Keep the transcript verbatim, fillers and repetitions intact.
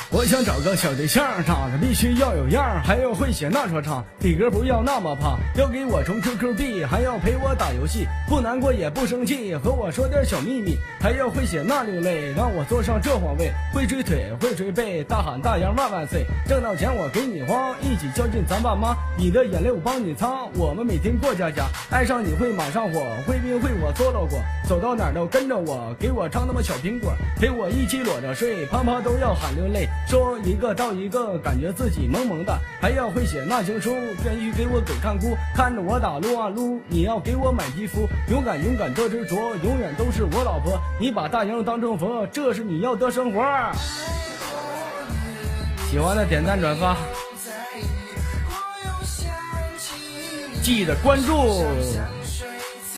我想找个小对象，长得必须要有样，还要会写那说唱，体格不要那么胖，要给我充 Q Q 币，还要陪我打游戏，不难过也不生气，和我说点小秘密，还要会写那流泪，让我坐上这皇位，会追腿会追背，大喊大洋万万岁，挣到钱我给你花，一起孝敬咱爸妈，你的眼泪我帮你擦，我们每天过家家，爱上你会马上火，会冰会火做到过，走到哪儿都跟着我，给我唱那么小苹果，陪我一起裸着睡，啪啪都要喊流泪，说一个到一个，感觉自己萌萌的，还要会写那情书，必须给我给看哭，看着我打撸啊撸，你要给我买皮肤，勇敢勇敢多执着，永远都是我老婆，你把大洋当成佛，这是你要的生活。喜欢的点赞转发，记得关注。